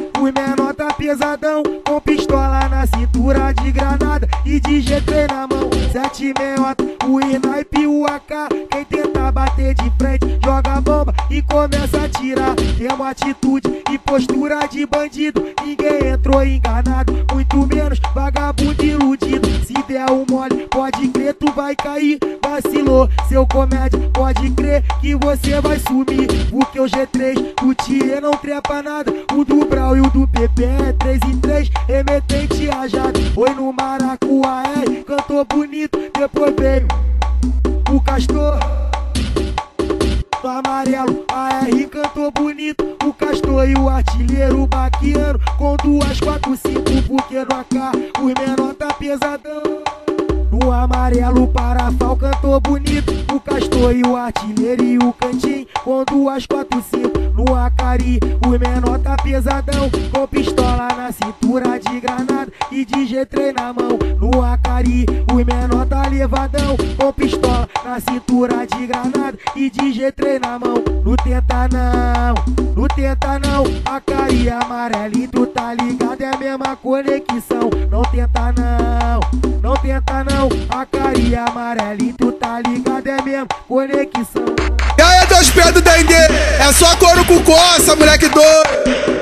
os menor tá pesadão, com pistola na cintura de granada e de G3 na mão. 768, o snipe, o AK, quem tenta bater de frente joga bomba e começa a atirar. Temos atitude e postura de bandido, ninguém entrou enganado, muito menos vagabundo iludido. Se der um mole, pode crer, tu vai cair. Vacilou, seu comédia, pode crer que você vai sumir. Porque o G3 do Thier não trepa nada, o do Brau e o do PP é 3 em 3, remetente rajado. Foi no Maracuá, cantou bonito, depois veio o Castor. No amarelo, AR cantou bonito, o Castor e o artilheiro baquiano com 2, 4, 5, porque no AK os menor tá pesadão. No amarelo, Parafal cantou bonito, o Castor e o artilheiro e o Cantinho com 2, 4, 5. No Acari, os menor tá pesadão, com pistola na cintura de granada e de G3 na mão. No Acari, os menor tá levadão, com pistola na cintura de granada e de G3 na mão. Não tenta não, não tenta não, Acari amarelito, tá ligado, é a mesma conexão. Não tenta não, não tenta não, Acari amarelito, tá ligado, é mesmo conexão. E aí, dois pés do Dendê, é só couro com coça, moleque doido.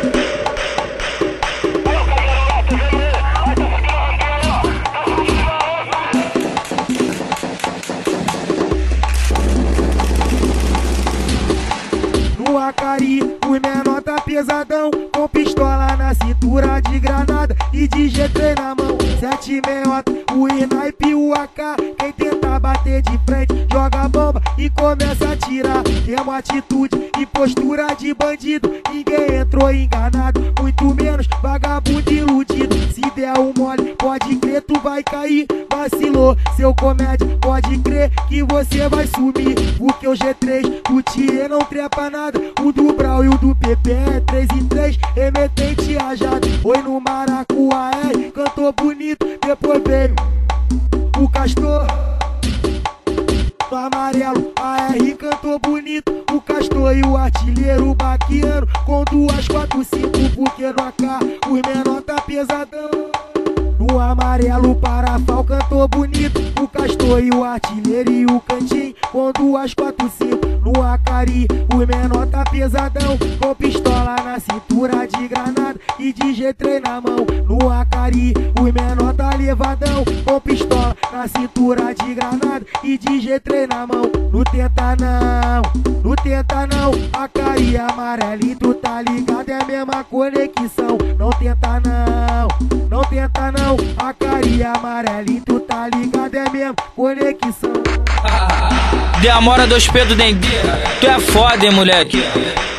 No Acari, os menor tá pesadão, com pistola na cintura de granada e de G3 na mão. 768, o snipe, o AK, quem tenta bater de frente joga bomba e começa a atirar. Temos atitude e postura de bandido, ninguém entrou enganado, muito menos vagabundo iludido. Se der um mole, pode crer, tu vai cair. Vacilou, seu comédia, pode crer que você vai sumir. Porque o G3 do Thier não trepa nada, o do Brau e o do PP é 3 em 3, remetente rajado. Foi no Maracuá, cantou bonito, depois veio o Castor. No amarelo, AR cantou bonito, o Castor e o artilheiro baquiano com 2, 4, 5, porque no AK os menor tá pesadão. No amarelo, Parafal cantou bonito, o Castor e o artilheiro e o Cantinho com 2, 4, 5. No Acari, os menor tá pesadão, com pistola na cintura de granada e de G3 na mão. No Acari, os menor tá levadão, com pistola na cintura de granada e de G3 na mão. Não tenta não, não tenta não, Acari amarelito, tá ligado, é a mesma conexão. Não tenta não, não tenta não, Acari amarelito, tá ligado, é mesmo conexão. Demora 2 P do Dendê, tu é foda, hein, moleque.